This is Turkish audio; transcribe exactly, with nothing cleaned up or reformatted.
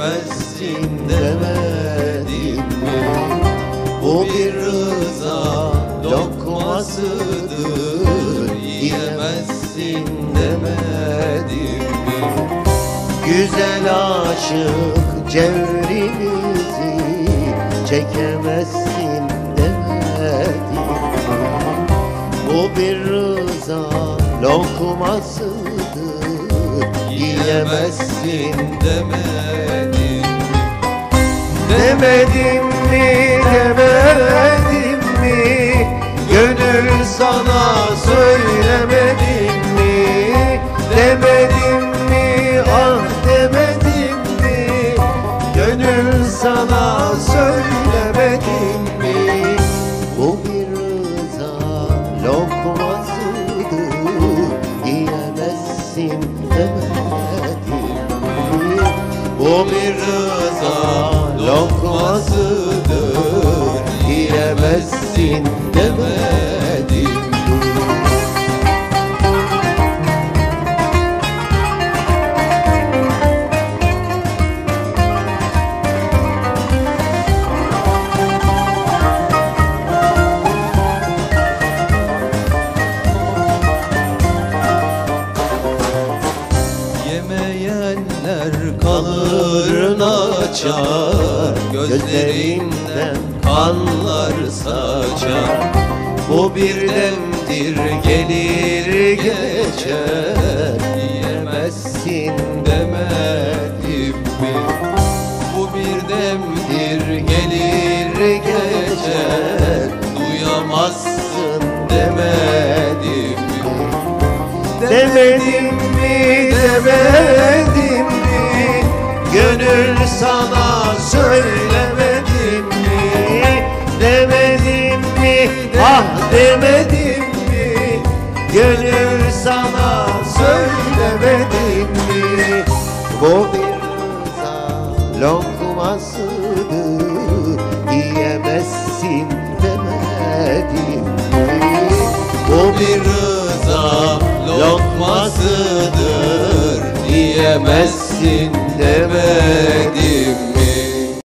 diyemezsin demedim mi? Bu bir rıza lokmasıdır diyemezsin demedim mi? Güzel aşık cevrimizi çekemezsin demedim mi? Bu bir rıza lokmasıdır diyemezsin demedim. Demedim mi, demedim mi? Gönül sana söylemedim mi? Demedim mi, ah demedim mi? Gönül sana söylemedim mi? Bu bir rıza lokmasıdır diyemezsin demedim mi? Bu bir rıza lokmasıdır diyemezsin demedim mi? Yemeyenler kalır naçar, gözlerinden kanlar saçar. Bu bir demdir gelir geçer, diyemezsin demedim mi? Bu bir demdir gelir geçer, duyamazsın demedim mi? Demedim mi, demedim mi? Gönül sana söylemedim mi? Demedim mi, ah demedim mi? Gönül sana söylemedim mi? Bu bir rıza lokmasıdır diyemezsin demedim mi? Bu bir rıza lokmasıdır diyemezsin demedim.